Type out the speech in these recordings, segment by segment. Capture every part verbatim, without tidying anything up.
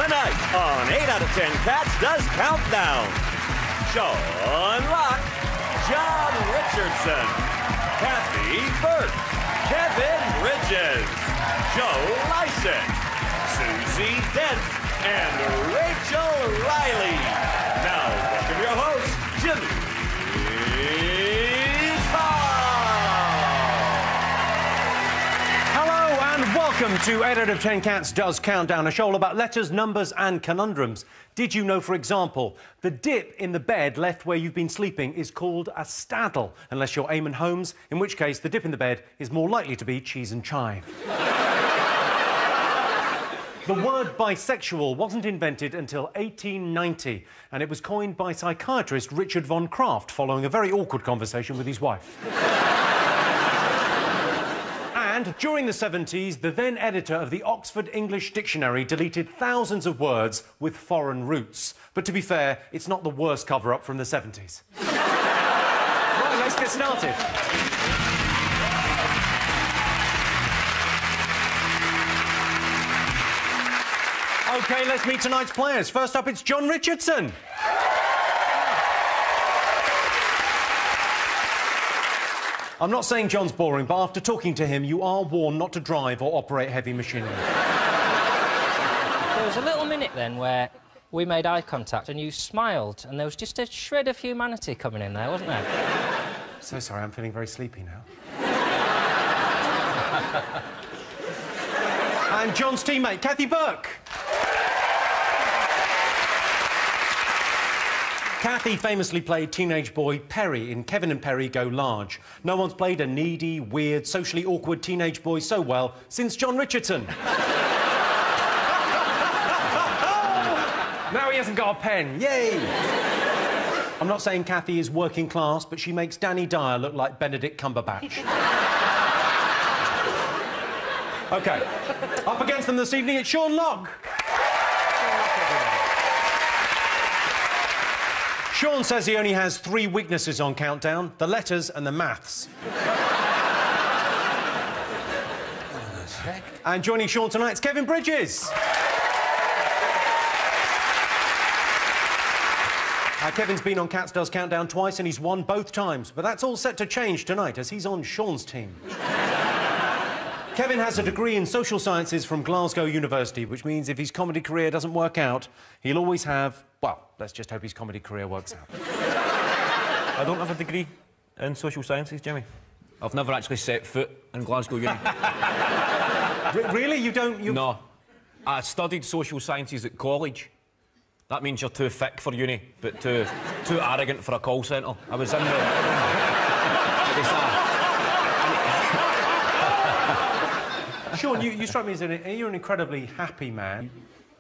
Tonight on eight out of ten Cats Does Countdown. Sean Locke, John Richardson, Kathy Burke, Kevin Bridges, Joe Lycett, Susie Dent, and Rachel Riley. Now, welcome your host, Jimmy Welcome to eight out of ten Cats Does Countdown, a show all about letters, numbers and conundrums. Did you know, for example, the dip in the bed left where you've been sleeping is called a staddle, unless you're Eamon Holmes, in which case the dip in the bed is more likely to be cheese and chive. The word bisexual wasn't invented until eighteen ninety, and it was coined by psychiatrist Richard von Kraft following a very awkward conversation with his wife. And during the seventies, the then editor of the Oxford English Dictionary deleted thousands of words with foreign roots. But to be fair, it's not the worst cover-up from the seventies. Right, let's get started. OK, let's meet tonight's players. First up, it's John Richardson. I'm not saying John's boring, but after talking to him, you are warned not to drive or operate heavy machinery. There was a little minute then where we made eye contact and you smiled, and there was just a shred of humanity coming in there, wasn't there? So sorry, I'm feeling very sleepy now. And John's teammate, Kathy Burke. Kathy famously played teenage boy Perry in Kevin and Perry Go Large. No one's played a needy, weird, socially awkward teenage boy so well since John Richardson. Now he hasn't got a pen. Yay! I'm not saying Kathy is working class, but she makes Danny Dyer look like Benedict Cumberbatch. OK. Up against them this evening, it's Sean Locke. Sean says he only has three weaknesses on Countdown, the letters and the maths. And joining Sean tonight is Kevin Bridges. Uh, Kevin's been on Cats Does Countdown twice and he's won both times, but that's all set to change tonight as he's on Sean's team. Kevin has a degree in social sciences from Glasgow University, which means if his comedy career doesn't work out, he'll always have... well, let's just hope his comedy career works out. I don't have a degree in social sciences, Jimmy. I've never actually set foot in Glasgow Uni. R really? You don't... You... No. I studied social sciences at college. That means you're too thick for uni, but too, too arrogant for a call centre. I was in the... it was, uh... Sean, you, you strike me as an... you're an incredibly happy man.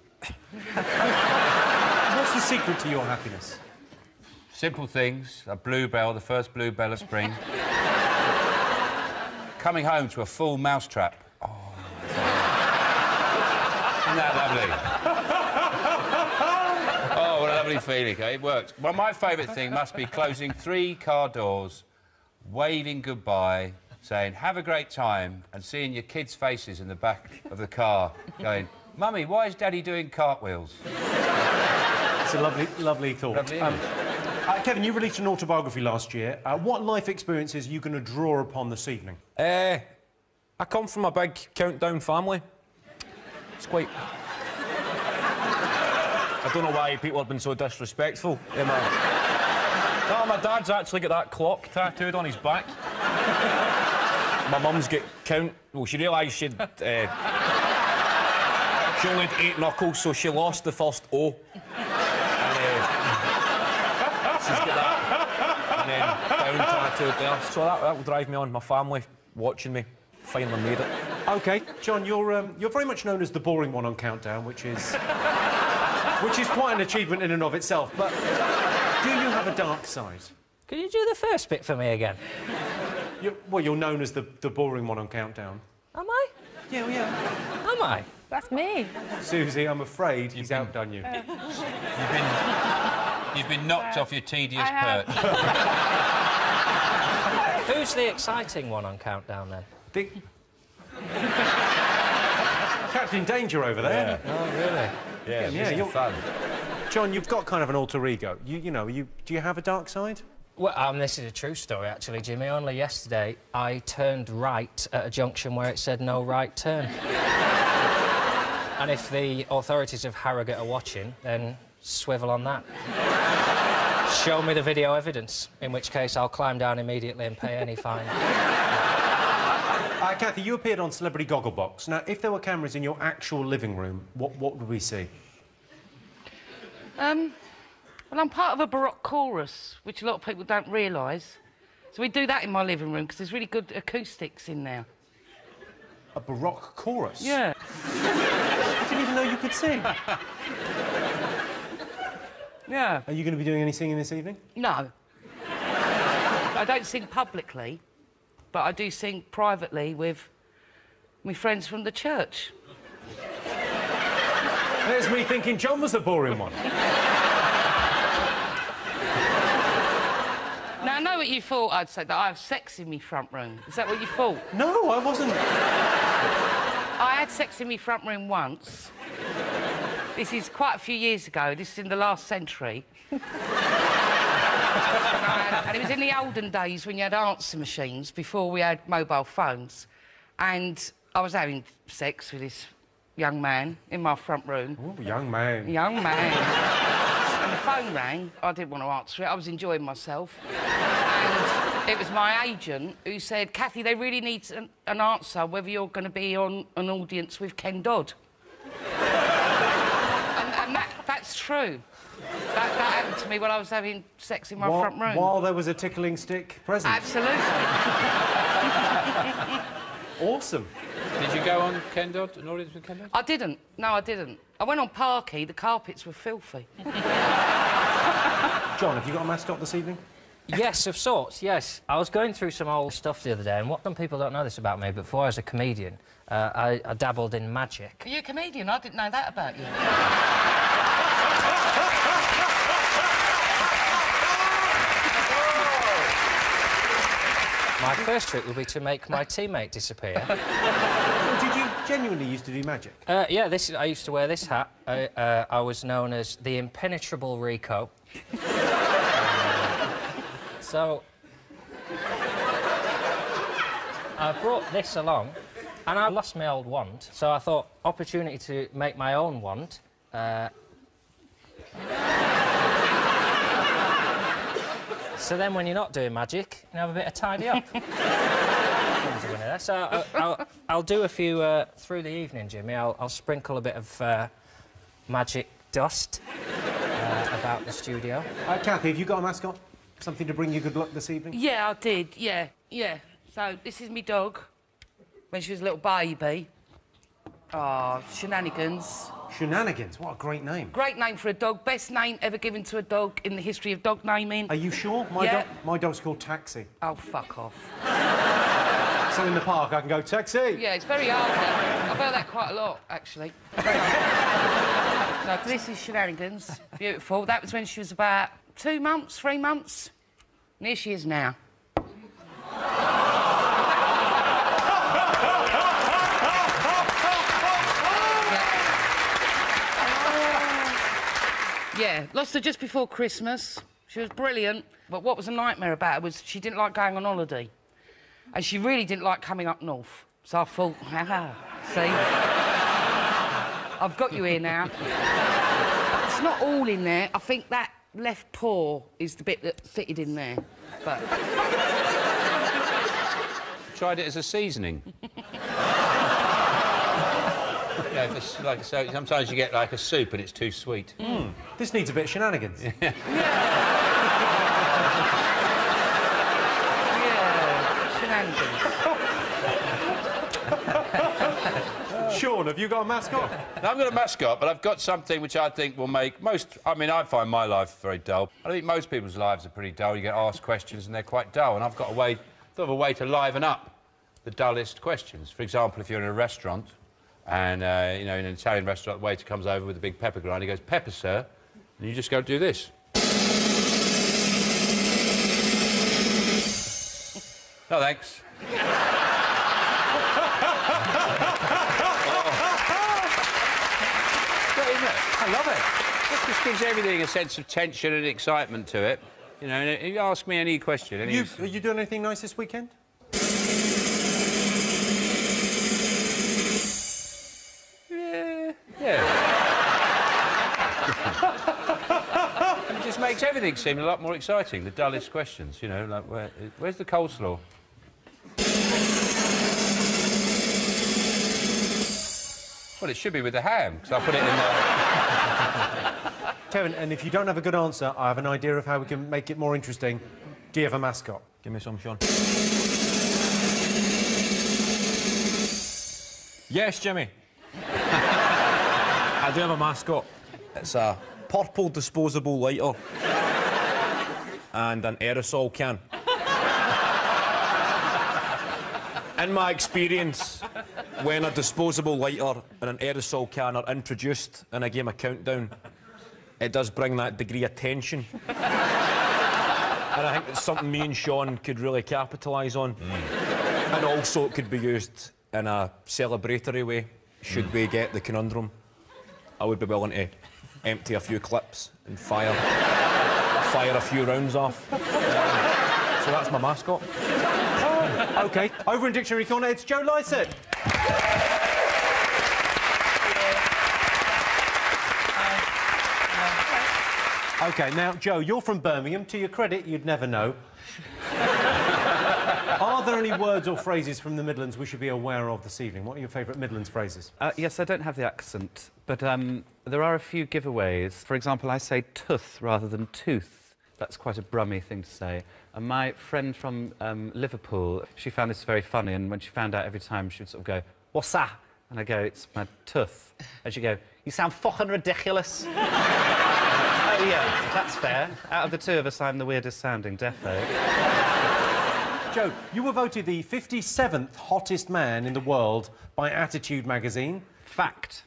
What's the secret to your happiness? Simple things. A bluebell, the first bluebell of spring. Coming home to a full mousetrap. Oh, isn't that lovely? Oh, what a lovely feeling, eh? It works. Well, my favourite thing must be closing three car doors, waving goodbye, saying, have a great time, and seeing your kids' faces in the back of the car, going, Mummy, why is Daddy doing cartwheels? It's a lovely, lovely thought. Lovely, um, uh, Kevin, you released an autobiography last year. Uh, what life experiences are you going to draw upon this evening? Uh, I come from a big Countdown family. It's quite... I don't know why people have been so disrespectful. Yeah, my... no, my dad's actually got that clock tattooed on his back. My mum's got count... well, she realised she'd... Uh... she only had eight knuckles, so she lost the first O. And, uh... she's got that... and then down tattooed there. So that, that will drive me on. My family watching me finally made it. OK, John, you're, um, you're very much known as the boring one on Countdown, which is... which is quite an achievement in and of itself, but do you have a dark side? Could you do the first bit for me again? You're, well, you're known as the, the boring one on Countdown. Am I? Yeah, well, yeah. Am I? That's me. Susie, I'm afraid he's been... outdone you. You've been... you've been knocked uh, off your tedious perch. Who's the exciting one on Countdown, then? The... Captain Danger over there. Yeah. Oh, really? Yeah, Yeah, yeah, you're- fun. John, you've got kind of an alter ego. You, you know, you do you have a dark side? Well, um, this is a true story, actually, Jimmy. Only yesterday, I turned right at a junction where it said no right turn. And if the authorities of Harrogate are watching, then swivel on that. Show me the video evidence, in which case I'll climb down immediately and pay any fine. Uh, Kathy, you appeared on Celebrity Gogglebox. Now, if there were cameras in your actual living room, what, what would we see? Um, well, I'm part of a Baroque chorus, which a lot of people don't realise. So we do that in my living room, because there's really good acoustics in there. A Baroque chorus? Yeah. I didn't even know you could sing. Yeah. Are you going to be doing any singing this evening? No. I don't sing publicly, but I do sing privately with my friends from the church. There's me thinking John was the boring one. Now, I know what you thought I'd say, that I have sex in my front room. Is that what you thought? No, I wasn't. I had sex in my front room once. This is quite a few years ago. This is in the last century. and, I, and it was in the olden days when you had answer machines, before we had mobile phones. And I was having sex with this young man in my front room. Oh, young man. Young man. And the phone rang. I didn't want to answer it. I was enjoying myself. And it was my agent who said, Kathy, they really need an, an answer whether you're going to be on an audience with Ken Dodd. and and that, that's true. That, that happened to me while I was having sex in my while, front room. While there was a tickling stick present. Absolutely. Awesome. Did you go on Ken Dodd, an audience with Ken Dodd? I didn't. No, I didn't. I went on Parky. The carpets were filthy. John, have you got a mascot this evening? Yes, of sorts, yes. I was going through some old stuff the other day, and what some people don't know this about me, but before I was a comedian, uh, I, I dabbled in magic. Are you a comedian? I didn't know that about you. My first trick would be to make my teammate disappear. Did you genuinely used to do magic? Uh, yeah, this is, I used to wear this hat. I, uh, I was known as the impenetrable Rico. So I brought this along, and I lost my old wand. So I thought, opportunity to make my own wand. Uh... So then, when you're not doing magic, you have a bit of tidy up. So I'll, I'll, I'll do a few uh, through the evening, Jimmy. I'll, I'll sprinkle a bit of uh, magic dust uh, about the studio. Uh, Kathy, have you got a mascot? Something to bring you good luck this evening? Yeah, I did. Yeah, yeah. So this is me dog when she was a little baby. Oh, Shenanigans. Shenanigans. What a great name. Great name for a dog. Best name ever given to a dog in the history of dog naming. Are you sure? My, Yeah. dog, my dog's called Taxi. Oh, fuck off. So in the park, I can go, Taxi! Yeah, it's very hard. I've heard that quite a lot, actually. No, this is Shenanigans. Beautiful. That was when she was about two months, three months. And here she is now. Yeah, lost her just before Christmas. She was brilliant, but what was a nightmare about her was she didn't like going on holiday. And she really didn't like coming up north. So I thought, ah, see? I've got you here now. It's not all in there. I think that left paw is the bit that fitted in there. But... Tried it as a seasoning. Yeah, if it's like so. Sometimes you get like a soup and it's too sweet. Mm. This needs a bit of shenanigans. Yeah. Yeah, shenanigans. Sean, have you got a mascot? Now, I've got a mascot, but I've got something which I think will make most... I mean, I find my life very dull. I think most people's lives are pretty dull. You get asked questions and they're quite dull, and I've got a way, sort of a way to liven up the dullest questions. For example, if you're in a restaurant and, uh, you know, in an Italian restaurant, the waiter comes over with a big pepper grinder, he goes, "Pepper, sir," and you just go do this. No, thanks. isn't it? I love it. It just gives everything a sense of tension and excitement to it. You know, and if you ask me any question... Any... You, are you doing anything nice this weekend? Yeah, yeah. It just makes everything seem a lot more exciting, the dullest questions, you know, like, where, where's the coleslaw? Well, it should be with the ham, because I put it in there. Kevin, and if you don't have a good answer, I have an idea of how we can make it more interesting. Do you have a mascot? Give me some, Sean. Yes, Jimmy. I do have a mascot. It's a purple disposable lighter and an aerosol can. In my experience, when a disposable lighter and an aerosol can are introduced in a game of Countdown, it does bring that degree of tension. And I think it's something me and Sean could really capitalise on. Mm. And also it could be used in a celebratory way, should mm. we get the conundrum. I would be willing to empty a few clips and fire, fire a few rounds off. Um, so that's my mascot. Oh, OK, over in Dictionary Corner, it's Joe Lycett. OK, now, Joe, you're from Birmingham. To your credit, you'd never know. Are there any words or phrases from the Midlands we should be aware of this evening? What are your favourite Midlands phrases? Uh, yes, I don't have the accent, but um, there are a few giveaways. For example, I say tooth rather than tooth. That's quite a Brummy thing to say. And my friend from um, Liverpool, she found this very funny, and when she found out every time, she would sort of go, "What's that?" And I go, "It's my tooth." And she'd go, "You sound fucking ridiculous." Oh, yeah, that's fair. Out of the two of us, I'm the weirdest sounding, defo. Joe, you were voted the fifty-seventh hottest man in the world by Attitude magazine. Fact.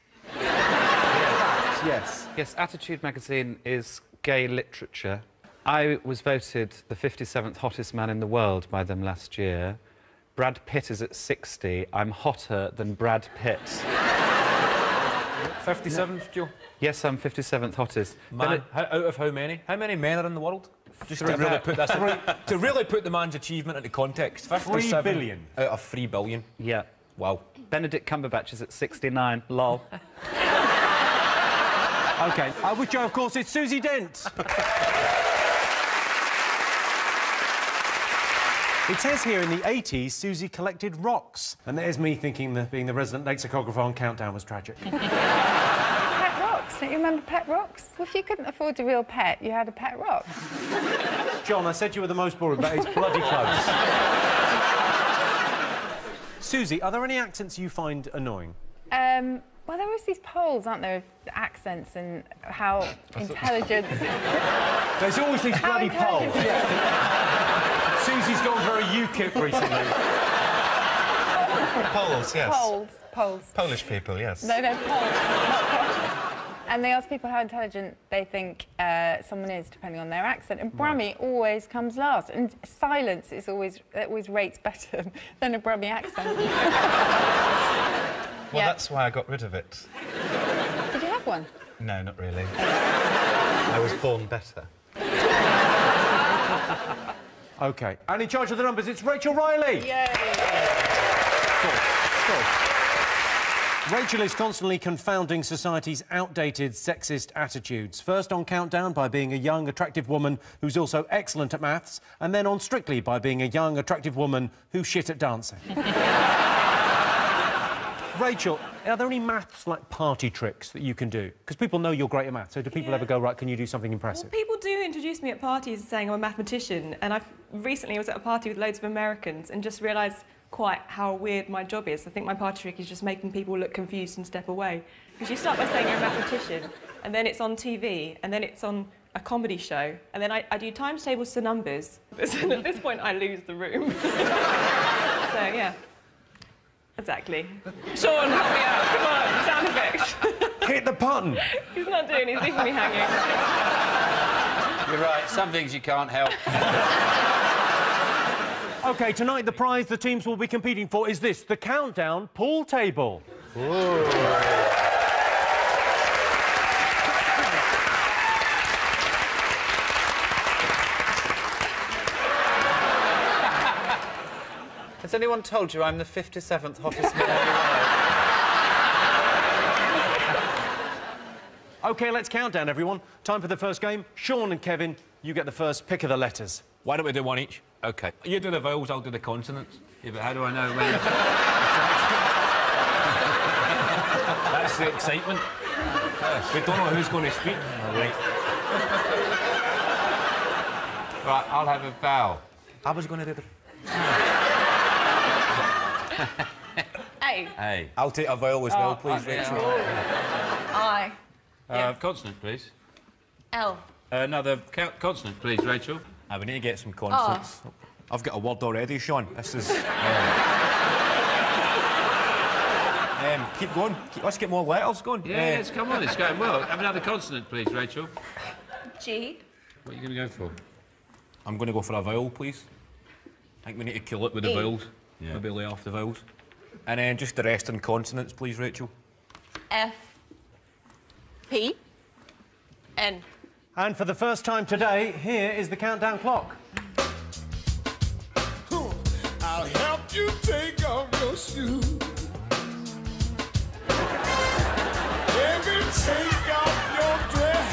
Yes. Yes. Yes, Attitude magazine is gay literature. I was voted the fifty-seventh hottest man in the world by them last year. Brad Pitt is at sixty. I'm hotter than Brad Pitt. fifty-seventh, Joe? Yes, I'm fifty-seventh hottest. Man, it... how, out of how many? How many men are in the world? Just Three to really put this in, to really put the man's achievement into context. Three billion. Out of three billion. Yeah. Wow. Benedict Cumberbatch is at sixty-nine. Lol. OK, uh, with Joe, of course, it's Susie Dent. It says here in the eighties, Susie collected rocks. And there's me thinking that being the resident lexicographer on Countdown was tragic. Pet rocks. Don't you remember pet rocks? Well, if you couldn't afford a real pet, you had a pet rock. John, I said you were the most boring, but it's bloody close. Susie, are there any accents you find annoying? Um, well, there are always these polls, aren't there, of accents and how intelligent... There's always these bloody polls. Yeah. Susie's gone very UKIP recently. Polls, yes. Polls, polls. Polish people, yes. No, no, polls. Not polls. And they ask people how intelligent they think uh, someone is, depending on their accent. And Brummy right. always comes last. And silence is always it always rates better than a Brummy accent. Well, yeah. That's why I got rid of it. Did you have one? No, not really. I was born better. OK. And in charge of the numbers, it's Rachel Riley. Yay! Cool. Cool. Rachel is constantly confounding society's outdated sexist attitudes. First on Countdown by being a young, attractive woman who's also excellent at maths, and then on Strictly by being a young, attractive woman who's shit at dancing. Rachel, are there any maths, like, party tricks that you can do? Because people know you're great at maths, so do people yeah. ever go, right, can you do something impressive? Well, people do introduce me at parties saying I'm a mathematician, and I recently was at a party with loads of Americans and just realised quite how weird my job is. I think my party trick is just making people look confused and step away. Because you start by saying you're a mathematician, and then it's on T V, and then it's on a comedy show, and then I, I do times tables to numbers. And at this point, I lose the room. So, yeah. Exactly. Sean, help me out. Come on, sound effects. Hit the button. He's not doing it, he's leaving me hanging. You're right, some things you can't help. OK, tonight the prize the teams will be competing for is this, the Countdown pool table. Ooh. anyone told you I'm the fifty-seventh hottest man in the world? OK, let's count down, everyone. Time for the first game. Sean and Kevin, you get the first pick of the letters. Why don't we do one each? OK. You do the vowels, I'll do the consonants. Yeah, but how do I know when... That's the excitement. Yes. We don't know who's going to speak. All right. Right, I'll have a vowel. I was going to do the... A. A. I'll take a vowel as Oh, well, please, yeah. Rachel. I. Uh, consonant, please. L. Uh, another co consonant, please, Rachel. Ah, we need to get some consonants. I've got a word already, Sean. This is... um, keep going. Keep, let's get more letters going. Yeah, Uh, yes, come on, it's going well. Have another consonant, please, Rachel. G. What are you going to go for? I'm going to go for a vowel, please. I think we need to kill it with the E. vowels. Yeah. Maybe lay off the vowels. And then just the rest in consonants, please, Rachel. F. P. N. And for the first time today, here is the countdown clock. I'll help you take off your shoes. Baby, take off your dress.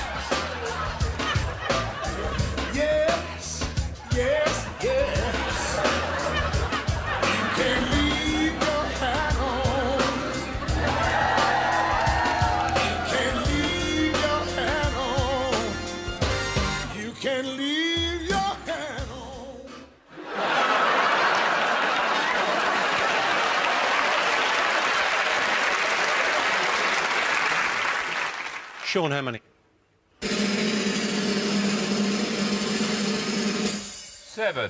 Yes, yes, yes. You can leave your hat on. You can leave your hat on. You can leave your hat on. Sean, how many? Seven.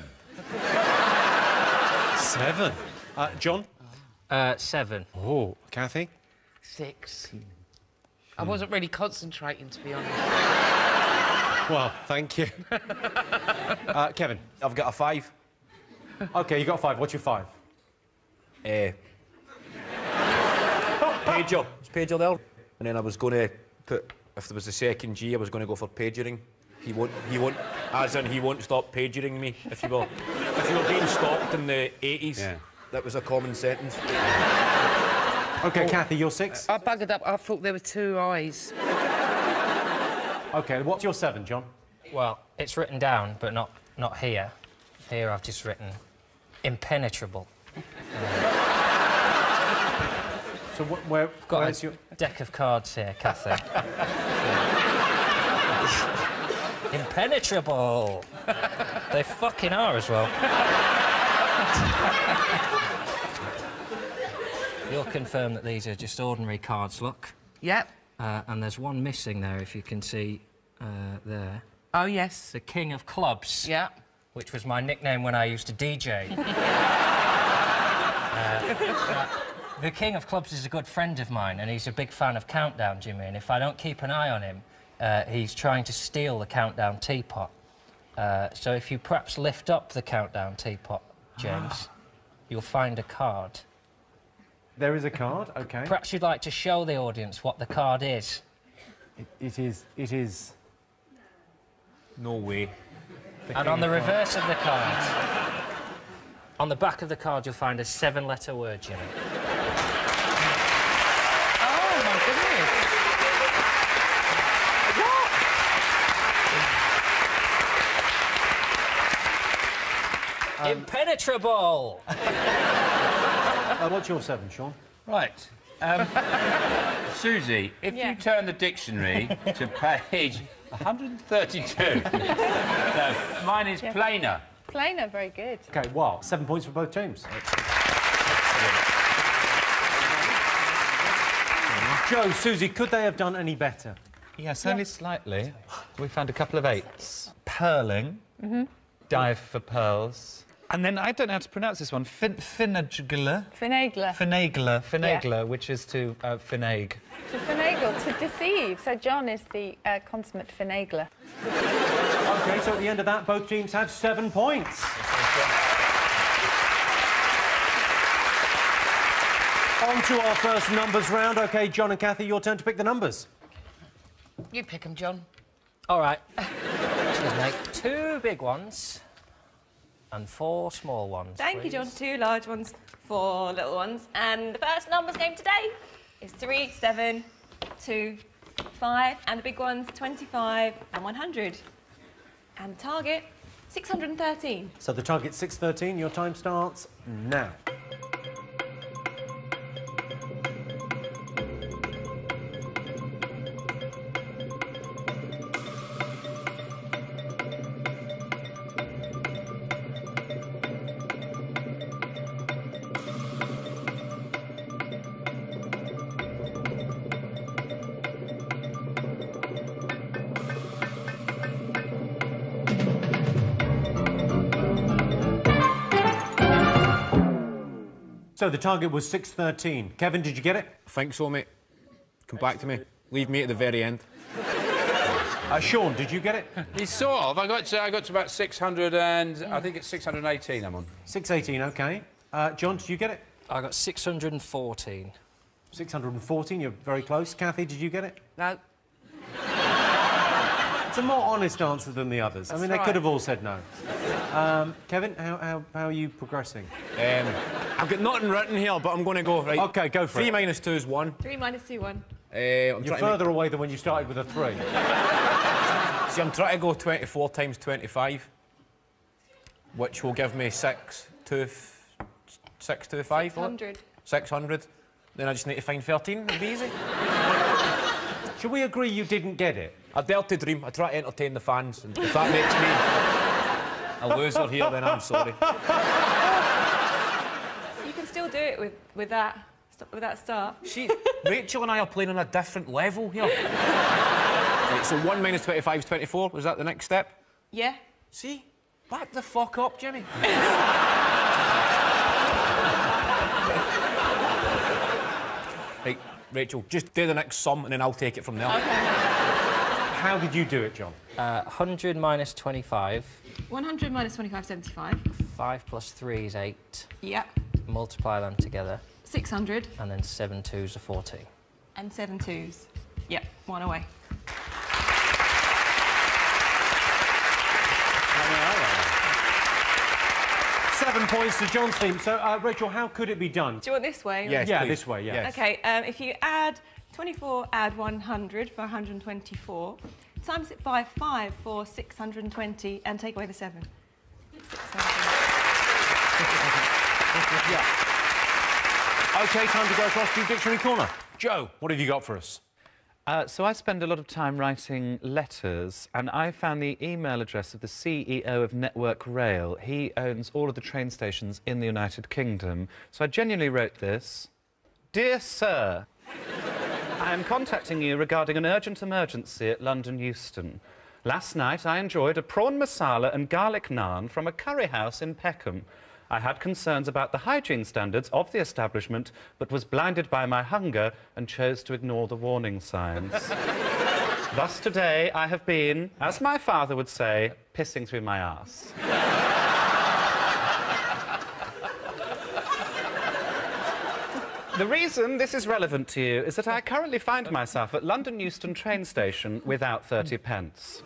Seven. Uh, John? Uh, seven. Oh, Kathy? Six. I wasn't really concentrating, to be honest. Well, thank you. uh, Kevin? I've got a five. OK, you got five. What's your five? Uh, pager. It's pager there. And then I was going to put, if there was a second G, I was going to go for pagering. He won't, he won't, as in he won't stop pagering me. If you were, if you were being stalked in the eighties, Yeah. that was a common sentence. OK, Kathy, you're six. I buggered up. I thought there were two eyes. OK, what's your seven, John? Well, it's written down, but not not here. Here I've just written impenetrable. So wh where, Got where's a your... deck of cards here, Kathy. Impenetrable. They fucking are as well. You'll confirm that these are just ordinary cards, look. Yep. Uh, and there's one missing there, if you can see uh, there. Oh, yes. The King of Clubs. Yeah. Which was my nickname when I used to D J. uh, uh, the King of Clubs is a good friend of mine, and he's a big fan of Countdown, Jimmy, and if I don't keep an eye on him, uh, he's trying to steal the Countdown teapot. Uh, so if you perhaps lift up the Countdown teapot, James, you'll find a card. There is a card, OK. Perhaps you'd like to show the audience what the card is. It, it is... It is... No way. And on the reverse of the card, on the back of the card, you'll find a seven-letter word, Jimmy. Oh, my goodness. Um, Impenetrable! uh, what's your seven, Sean? Right. Um, Susie, if Yeah. you turn the dictionary to page one hundred thirty-two. No, mine is Yeah. plainer. Plainer, very good. OK, wow. Seven points for both teams. Joe, Susie, could they have done any better? Yes, only slightly. We found a couple of eights. Purling. Mm-hmm. Dive for pearls. And then, I don't know how to pronounce this one, fin finagler. Finagler. Finagler, finagler, which is to uh, finague. To finagle, to deceive. So John is the uh, consummate finagler. OK, so at the end of that, both teams have seven points. On to our first numbers round. OK, John and Kathy, your turn to pick the numbers. You pick 'em, John. All right. Cheers, mate. Two big ones And four small ones, Thank please. you, John. Two large ones, four little ones. And the first numbers game today is three, seven, two, five, and the big ones, twenty-five and one hundred. And the target, six hundred thirteen. So the target's six thirteen. Your time starts now. So the target was six thirteen. Kevin, did you get it? I think so, mate. Come back to me. Leave me at the very end. Uh, Sean, did you get it? He's sort of. I got to, I got to about six hundred and... I think it's six hundred eighteen I'm on. six eighteen, OK. Uh, John, did you get it? I got six hundred fourteen. six hundred fourteen, you're very close. Kathy, did you get it? No. It's a more honest answer than the others. That's I mean, they right. could have all said no. Um, Kevin, how, how, how are you progressing? Um, I've got nothing written here, but I'm going to go, right? OK, go for Three it. minus two is one. Three minus two, one. Uh, I'm You're trying to further away than when you started with a three. make... See, I'm trying to go twenty-four times twenty-five, which will give me six, two, six, two, five. six hundred. six hundred. Then I just need to find thirteen. It'll be easy. Should we agree you didn't get it? I dare to dream. I try to entertain the fans. And if that makes me a loser here, then I'm sorry. You can still do it with, with that with that start. See, Rachel and I are playing on a different level here. Right, so one minus twenty-five is twenty-four. Was that the next step? Yeah. See? Back the fuck up, Jimmy. Right, Rachel, just do the next sum and then I'll take it from there. Okay. How did you do it, John? Uh, one hundred minus twenty-five. one hundred minus twenty-five, seventy-five. five plus three is eight. Yep. Multiply them together. six hundred. And then seven twos are fourteen. And seven twos. Yep, one away. Seven points to John's team. So, uh, Rachel, how could it be done? Do you want this way? or- Yes, yeah, please. this way, yeah. Yes. Okay, um, if you add twenty-four, add one hundred for one hundred twenty-four, times it by five for six hundred twenty, and take away the seven. six hundred. Yeah. OK, time to go across to Dictionary Corner. Joe, what have you got for us? Uh, so I spend a lot of time writing letters, and I found the email address of the C E O of Network Rail. He owns all of the train stations in the United Kingdom. So I genuinely wrote this. Dear Sir, I am contacting you regarding an urgent emergency at London Euston. Last night I enjoyed a prawn masala and garlic naan from a curry house in Peckham. I had concerns about the hygiene standards of the establishment, but was blinded by my hunger and chose to ignore the warning signs. Thus today I have been, as my father would say, pissing through my arse. The reason this is relevant to you is that I currently find myself at London Euston train station without thirty pence.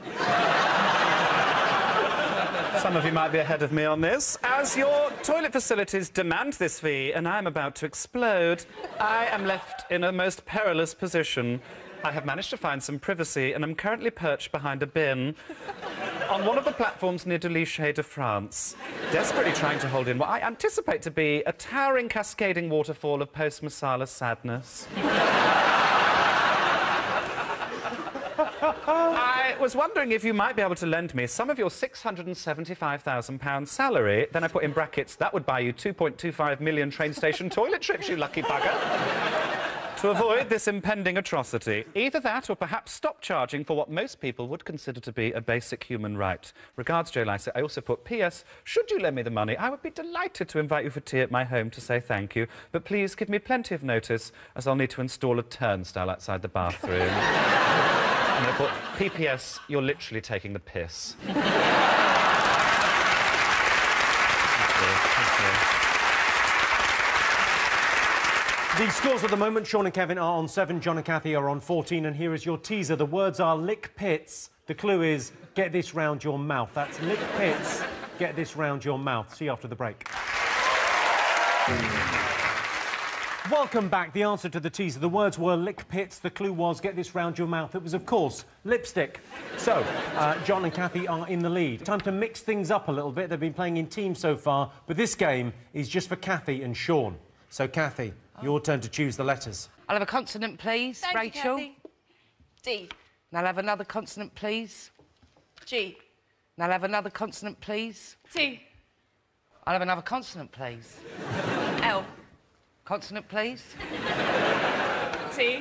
Some of you might be ahead of me on this. As your toilet facilities demand this fee and I am about to explode, I am left in a most perilous position. I have managed to find some privacy and am currently perched behind a bin on one of the platforms near Delichet de France, desperately trying to hold in what I anticipate to be a towering cascading waterfall of post-masala sadness. I was wondering if you might be able to lend me some of your six hundred seventy-five thousand pounds salary. Then I put in brackets, that would buy you two point two five million train station toilet trips, you lucky bugger. To avoid this impending atrocity. Either that or perhaps stop charging for what most people would consider to be a basic human right. Regards, Joe Lycett. I also put, P S Should you lend me the money, I would be delighted to invite you for tea at my home to say thank you. But please give me plenty of notice, as I'll need to install a turnstile outside the bathroom. And I put, P P S You're literally taking the piss. Thank you. Thank you. The scores at the moment, Sean and Kevin are on seven, John and Kathy are on fourteen, and here is your teaser. The words are lick pits. The clue is, get this round your mouth. That's lick pits get this round your mouth. See you after the break. Welcome back. The answer to the teaser. The words were lick pits. The clue was get this round your mouth. It was, of course, lipstick. So, uh, John and Kathy are in the lead. Time to mix things up a little bit. They've been playing in teams so far, but this game is just for Kathy and Sean. So, Kathy, oh. your turn to choose the letters. I'll have a consonant, please, Thank Rachel. You, Kathy. D. And I'll have another consonant, please. G. And I'll have another consonant, please. T. I'll have another consonant, please. L. Consonant, please. T.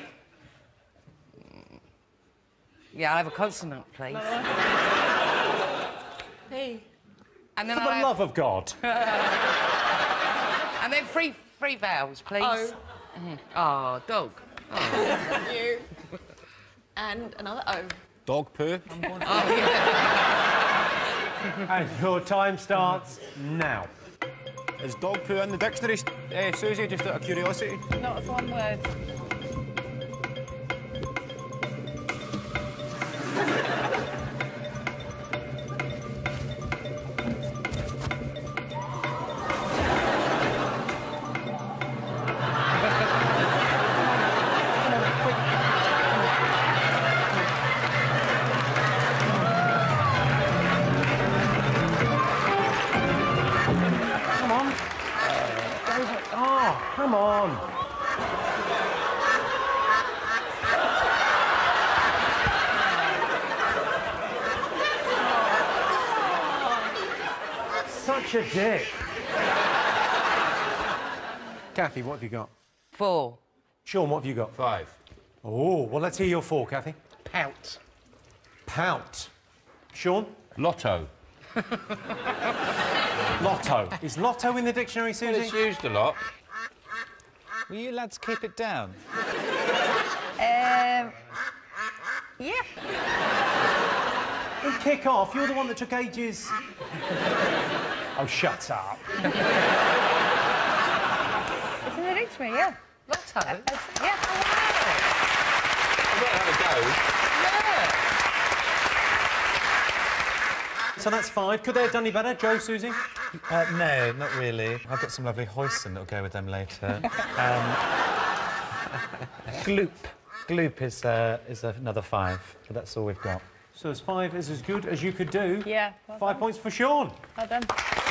Yeah, I'll have a consonant, please. P. And then For I'll the have... love of God. And then three, three vowels, please. O. Mm. Oh, dog. Oh. U. And another O. Dog poo. Oh, yeah. And your time starts now. Is dog poo in the dictionary, uh, Susie, just out of curiosity? Not as one word. Come on. Such a dick. Kathy, what have you got? Four. Sean, what have you got? Five. Oh, well, let's hear your four, Kathy. Pout. Pout. Sean? Lotto. Lotto. Is lotto in the dictionary, Well, Susie? it's used a lot. Will you lads keep it down? Um, yeah. Well, kick off. You're the one that took ages. Oh, shut up. It's in the dictionary, yeah. Lotto? Uh, yeah. I've got to have a go. So that's five. Could they have done any better? Joe, Susie? Uh, no, not really. I've got some lovely hoisin that'll go with them later. Um, gloop. Gloop is, uh, is another five, but that's all we've got. So as five is as good as you could do. Yeah. Well Five done. points for Sean. Well done.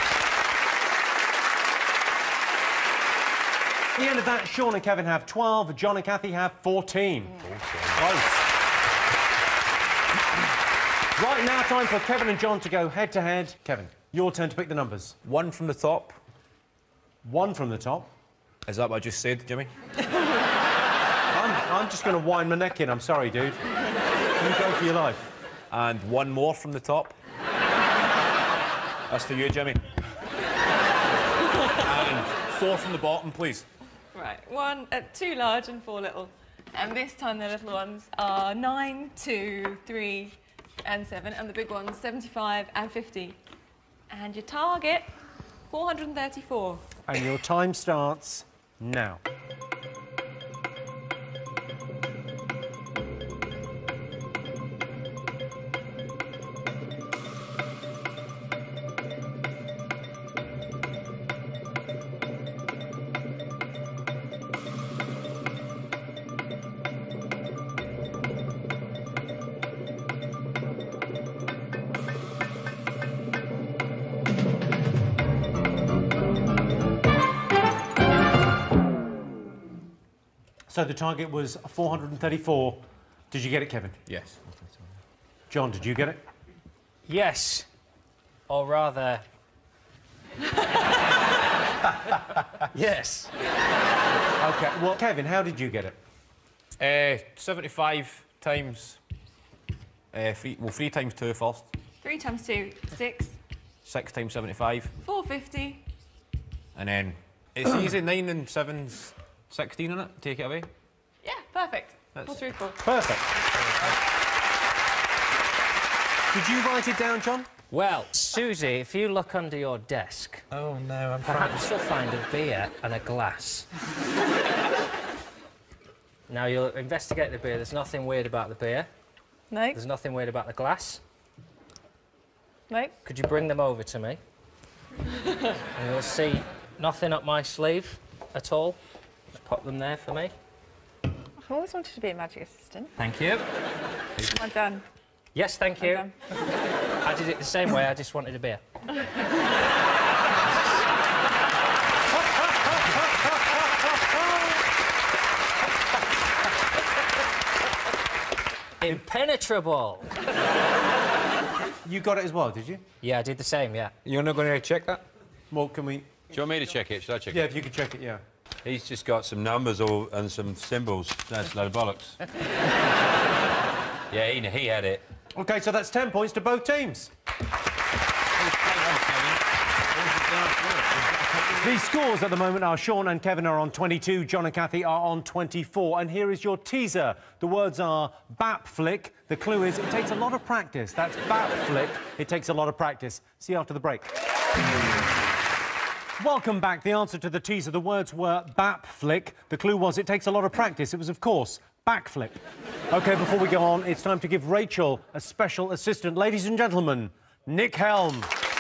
At the end of that, Sean and Kevin have twelve, John and Kathy have fourteen. Close. Right now, time for Kevin and John to go head-to-head. Kevin, your turn to pick the numbers. One from the top. One from the top. Is that what I just said, Jimmy? I'm, I'm just going to wind my neck in. I'm sorry, dude. You go for your life. And one more from the top. That's for you, Jimmy. And four from the bottom, please. Right, one, uh, two large and four little. And this time the little ones are nine, two, three, and seven, and the big ones seventy-five and fifty. And your target, four hundred thirty-four. And your time starts now. So the target was four hundred thirty-four. Did you get it, Kevin? Yes. John, did you get it? Yes. Or rather... Yes. OK, well, Kevin, how did you get it? Uh, seventy-five times... Uh, three, well, three times two first. Three times two, six. Six times seventy-five. Four fifty. And then it's easy, nine and seven's sixteen in it. Take it away. Yeah, perfect. That's- Four through four. Perfect. Did you write it down, John? Well, Susie, if you look under your desk, Oh, no, I'm perhaps you'll find a beer and a glass. Now, you'll investigate the beer. There's nothing weird about the beer. No. There's nothing weird about the glass. No. Could you bring them over to me? And you'll see nothing up my sleeve at all. Just pop them there for me. I've always wanted to be a magic assistant. Thank you. Well done. Yes, thank you. Well I did it the same way, I just wanted a beer. Impenetrable. You got it as well, did you? Yeah, I did the same, yeah. You're not going to check that? Well, can we... Do you want me to check it? Should I check Yeah, it? if you could check it, yeah. He's just got some numbers all and some symbols. That's a load of bollocks. Yeah, he, he had it. OK, so that's ten points to both teams. The scores at the moment are Sean and Kevin are on twenty-two, John and Kathy are on twenty-four. And here is your teaser. The words are bap flick. The clue is it takes a lot of practice. That's bap flick. It takes a lot of practice. See you after the break. Welcome back. The answer to the teaser, the words were bap flick. The clue was it takes a lot of practice. It was, of course, backflip. OK, before we go on, it's time to give Rachel a special assistant. Ladies and gentlemen, Nick Helm.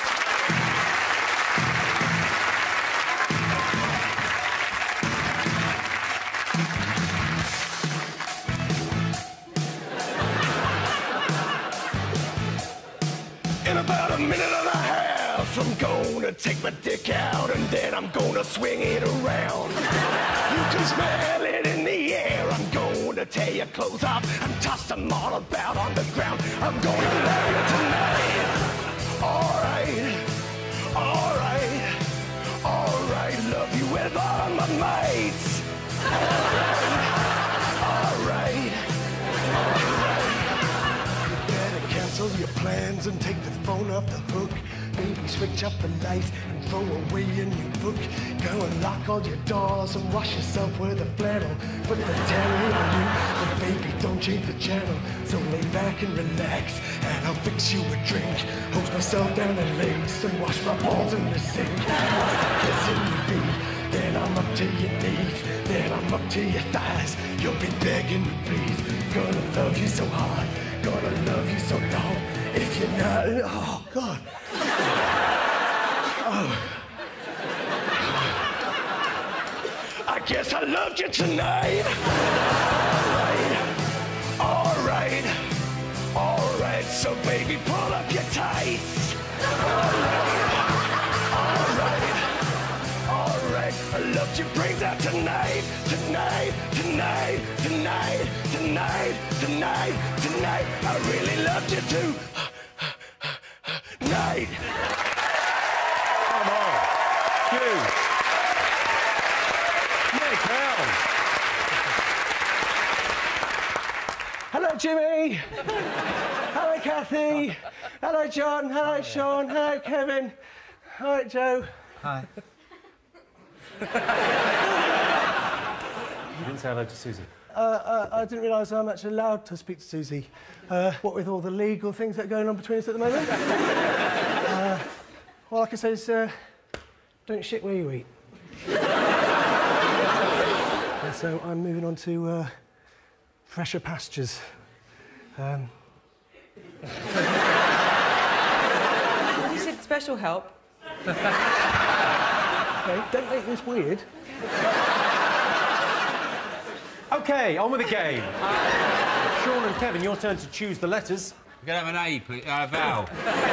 In about a minute and a half, I'm gonna take my dick out and then I'm gonna swing it around. You can smell it in the air. I'm gonna tear your clothes off and toss them all about on the ground. I'm gonna love you tonight. Alright, alright, alright. Love you with all of my mates. Alright, alright, alright. Better cancel your plans and take the phone off the hook. Maybe switch up the lights and throw away your new book. Go and lock all your doors and wash yourself with a flannel. Put the terror on you, but baby, don't change the channel. So lay back and relax, and I'll fix you a drink. Hose myself down the legs and wash my balls in the sink. Kissing your feet, then I'm up to your knees. Then I'm up to your thighs. You'll be begging me, please. Gonna love you so hard, gonna love you so long. If you're not, oh God. Oh. I guess I loved you tonight. All right, all right. So baby, pull up your tights. All right, all right, all right. I loved your brains out tonight, tonight, tonight, tonight, tonight, tonight, tonight. I really loved you too. Night. Come on. You. Nick Helm. Hello, Jimmy. Hello, Kathy. Hello, John. Hello, Sean. Hello, Kevin. All right, Joe. Hi. You didn't say hello to Susie. Uh, uh, I didn't realise I'm actually allowed to speak to Susie. Uh, what with all the legal things that are going on between us at the moment. uh, all I can say is, uh, don't shit where you eat. And so I'm moving on to uh, fresher pastures. Um... You said special help. Okay, don't make this weird. OK, on with the game. Sean and Kevin, your turn to choose the letters. You can have an A, please. Uh, vowel.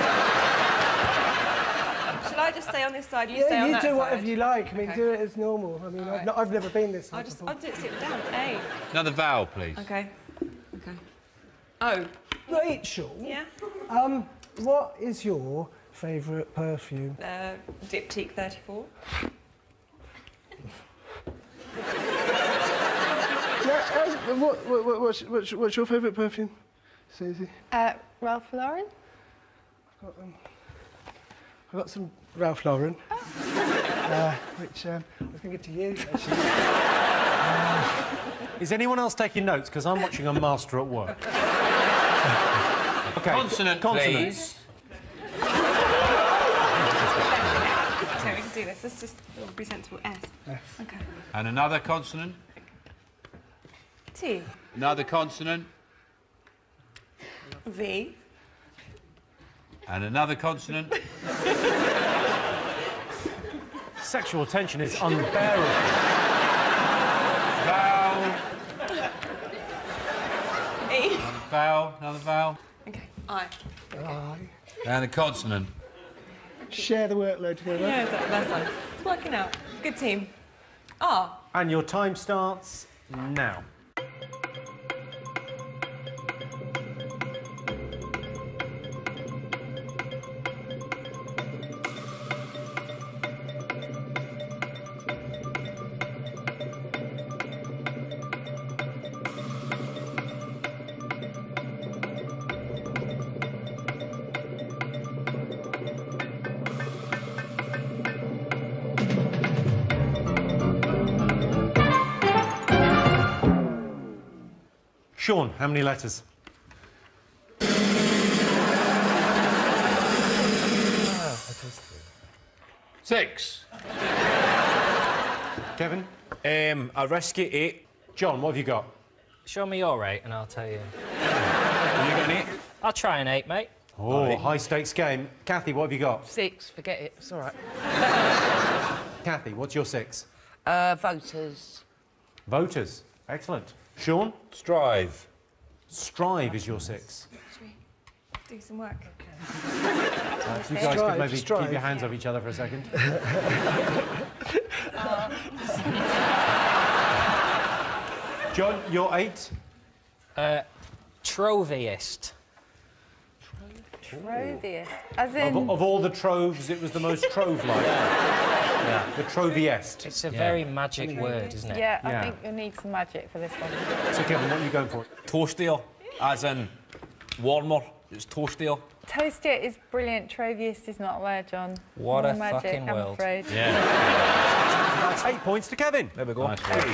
Shall I just stay on this side, you Yeah, stay on you that do side? whatever you like. I mean, Okay. do it as normal. I mean, I've, right. not, I've never been this. I'll just, before. I'll do it, sit down. A. Another vowel, please. Okay. Okay. O. Rachel. Yeah. Um, what is your favourite perfume? Uh, Diptyque thirty-four. Yeah, uh, what, what, what, what's, what's, what's your favourite perfume, Susie? Uh, Ralph Lauren? I've got, um, I've got some Ralph Lauren, uh, which um, I was going to give to you, actually. uh, Is anyone else taking notes? Because I'm watching a master at work. OK. Consonant, Consonants. please. Okay, we can do this. Let's just be sensible. S. Yes. Okay. And another consonant. T. Another consonant. V. And another consonant. sexual tension is unbearable. Vowel. E. Another vowel. Another vowel. Okay. I. I. And a consonant. Share the workload together. Yeah, exactly. That's nice. It's working out. Good team. R. And your time starts now. Sean, how many letters? Six. Kevin? Um, a risky eight. John, what have you got? Show me your eight and I'll tell you. Have you got an eight? I'll try an eight, mate. Oh, Right. high-stakes game. Kathy, what have you got? Six, forget it. It's all right. Kathy, what's your six? Uh, voters. Voters. Excellent. Sean? Strive. Strive is your six. Should we do some work? Uh, if you guys Strive, could maybe strive. keep your hands off each other for a second. John, your eight? Uh, troviest. Trovius. As Of, in... of all the troves, it was the most trove-like. Yeah. The troviest. It's a very magic word, isn't it? Yeah, I Yeah. think you'll need some magic for this one. So, Kevin, what are you going for? Toastier, as in warmer. It's toastier. Toastier is brilliant. Trovius is not a word, John. What More a magic, fucking I'm world. afraid. That's eight points to Kevin. There we go.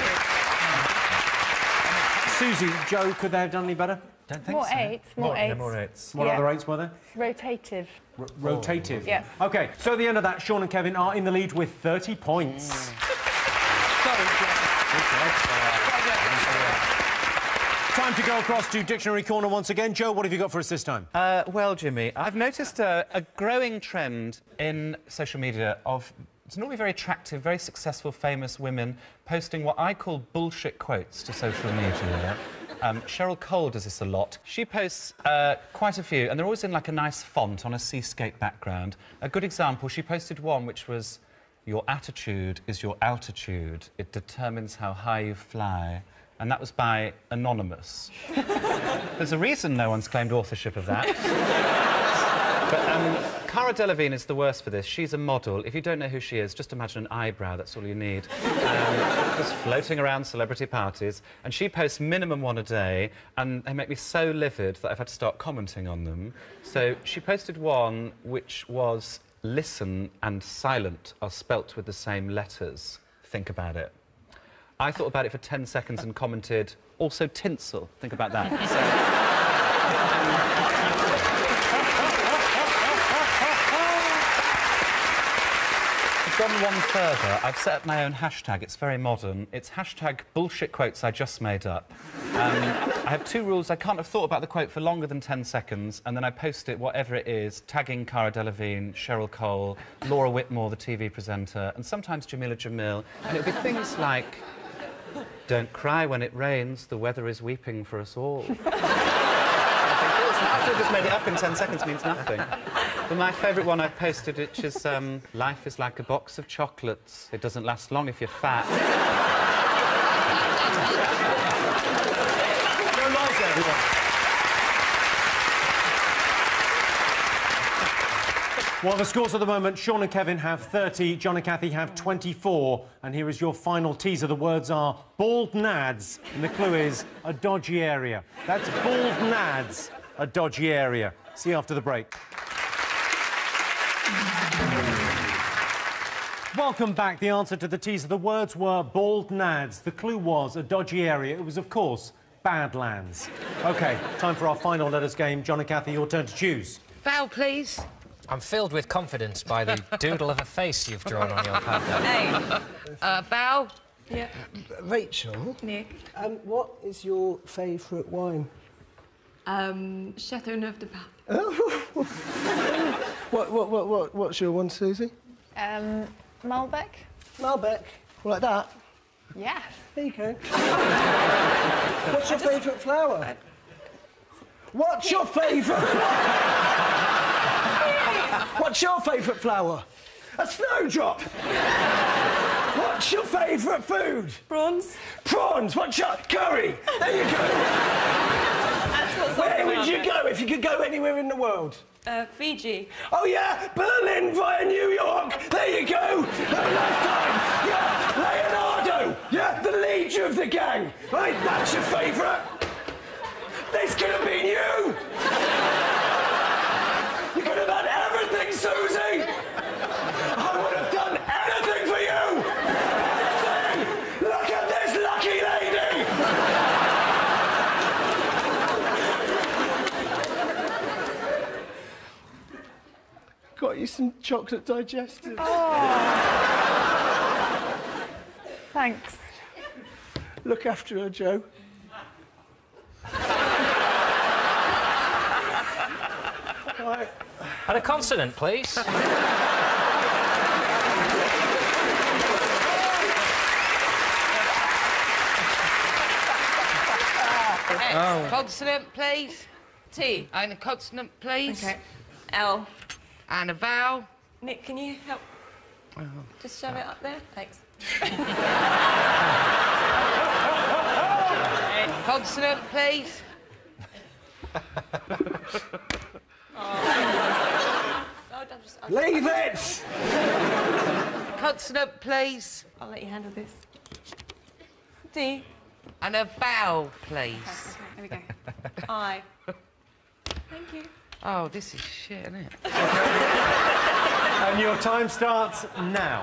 Susie, Joe, could they have done any better? Don't think More so. eights, more yeah, eights. more eights. What Yeah. other eights were there? Rotative. R rotative. Yeah. OK, so at the end of that, Sean and Kevin are in the lead with thirty points. Time to go across to Dictionary Corner once again. Joe, what have you got for us this time? Uh, well, Jimmy, I've noticed a, a growing trend in social media of it's normally very attractive, very successful, famous women posting what I call bullshit quotes to social media. Um, Cheryl Cole does this a lot. She posts uh, quite a few, and they're always in like a nice font on a seascape background. A good example, she posted one which was, "Your attitude is your altitude. It determines how high you fly." And that was by Anonymous. There's a reason no one's claimed authorship of that. But um, Cara Delevingne is the worst for this. She's a model. If you don't know who she is, just imagine an eyebrow. That's all you need. Um, just floating around celebrity parties. And she posts minimum one a day, and they make me so livid that I've had to start commenting on them. So she posted one which was "listen" and "silent" are spelt with the same letters. Think about it. I thought about it for ten seconds and commented, "Also tinsel." Think about that. So, I've gone one further. I've set up my own hashtag. It's very modern. It's hashtag bullshit quotes I just made up. Um, I have two rules. I can't have thought about the quote for longer than ten seconds, and then I post it, whatever it is, tagging Cara Delevingne, Cheryl Cole, Laura Whitmore, the T V presenter, and sometimes Jamila Jamil. And it would be things like, "Don't cry when it rains, the weather is weeping for us all." I think, I just made it up in ten seconds means nothing. But my favourite one I've posted, which is, um, "Life is like a box of chocolates. It doesn't last long if you're fat." Go live, everyone. Well, the scores at the moment, Sean and Kevin have thirty, John and Kathy have twenty-four, and here is your final teaser. The words are bald nads, and the clue is a dodgy area. That's bald nads, a dodgy area. See you after the break. Welcome back. The answer to the teaser. The words were bald nads. The clue was a dodgy area. It was, of course, Badlands. OK, time for our final letters game. John and Kathy, your turn to choose. Val, please. I'm filled with confidence by the doodle of a face you've drawn on your pad. Hey. Uh, Val. Yeah. Rachel, Nick. um, what is your favourite wine? Um, Chateauneuf de Pape. What, what, what, what, what's your one, Susie? Um, Malbec? Malbec. Like that. Yes. There you go. What's your favourite flower? I... What's your favourite flower? What's your favourite flower? A snowdrop. What's your favourite food? Prawns. Prawns. What's your curry? There you go. Where would you go if you could go anywhere in the world? Uh, Fiji. Oh, yeah, Berlin via New York. There you go. Have a nice time. Yeah, Leonardo. Yeah, the leader of the gang. Right, that's your favourite. This could have been you. You could have had everything, Susie. I would have done anything for you. Anything. Look at this lucky lady. Got you some chocolate digestives. Oh. Thanks. Look after her, Joe. Right. And a consonant, please. Oh. Consonant, please. T. And a consonant, please. Okay. L. And a vowel. Nick, can you help? Oh. Just shove it up there. Thanks. Consonant, please. Oh. Oh, don't just, I'll Leave just, it! Consonant, please. I'll let you handle this. D. And a vowel, please. Okay, okay, here we go. I. Thank you. Oh, this is shit, isn't it? And your time starts now.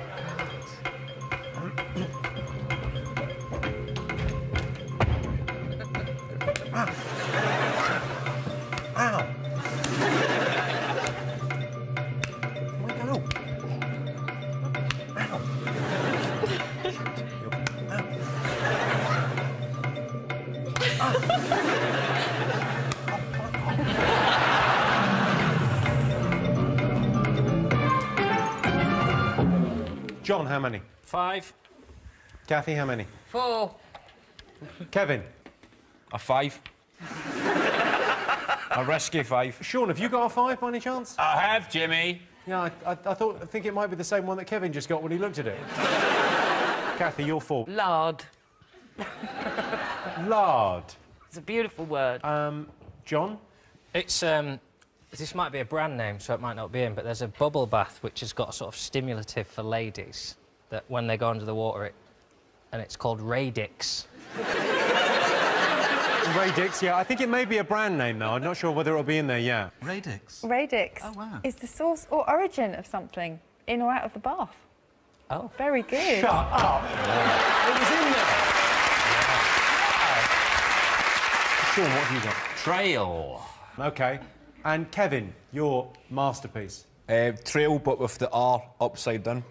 Ow. Where go? Ow. John, how many? Five. Kathy, how many? Four. Kevin? A five. A risky five. Sean, have you got a five by any chance? I have, Jimmy. Yeah, I, I, I thought, I think it might be the same one that Kevin just got when he looked at it. Kathy, you're four. Lard. Lard. It's a beautiful word. Um, John? It's, um... This might be a brand name, so it might not be in, but there's a bubble bath which has got a sort of stimulative for ladies that when they go under the water, it... and it's called Radix. Radix, yeah. I think it may be a brand name, though. I'm not sure whether it'll be in there, yeah. Radix? Radix Oh, wow. is the source or origin of something in or out of the bath. Oh. Very good. Shut up. It was in there. Sean, what have you got? Trail. OK. And Kevin, your masterpiece. Uh, trail, but with the R upside down.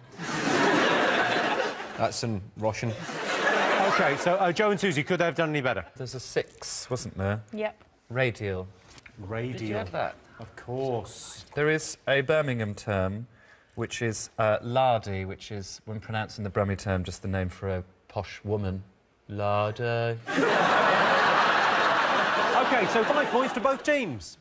That's in Russian. OK, so uh, Joe and Susie, could they have done any better? There's a six, wasn't there? Yep. Radial. Radial. Did you have that? Of course. There is a Birmingham term, which is uh, lardy, which is, when pronouncing the Brummie term, just the name for a posh woman. Lardy. OK, so five points to both teams.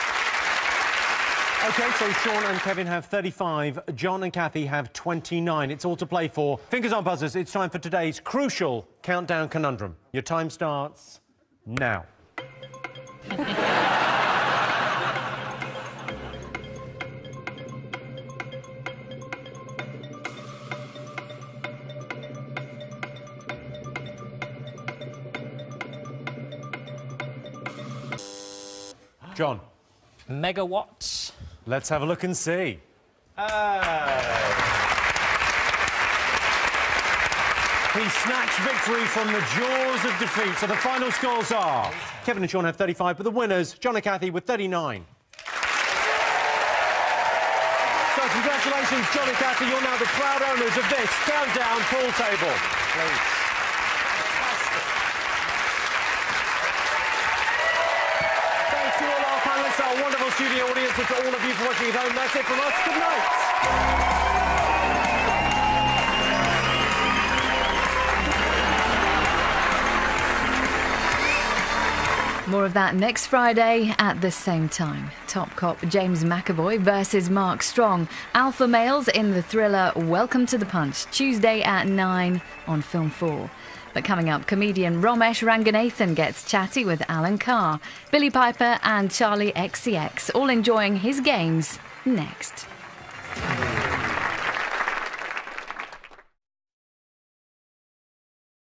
OK, so Sean and Kevin have thirty-five, John and Kathy have twenty-nine. It's all to play for. Fingers on buzzers, it's time for today's crucial countdown conundrum. Your time starts now. John. Megawatts. Let's have a look and see. Oh. He snatched victory from the jaws of defeat. So the final scores are... Kevin and Sean have thirty-five, but the winners, John and Kathy, with thirty-nine. So congratulations, John and Kathy. You're now the proud owners of this countdown pool table. Please. Our wonderful studio audience, and to all of you for watching at home, that's it from us. Good night. More of that next Friday at the same time. Top cop James McAvoy versus Mark Strong. Alpha males in the thriller Welcome to the Punch, Tuesday at nine on Film four. But coming up, comedian Romesh Ranganathan gets chatty with Alan Carr. Billy Piper and Charlie X C X all enjoying his games next.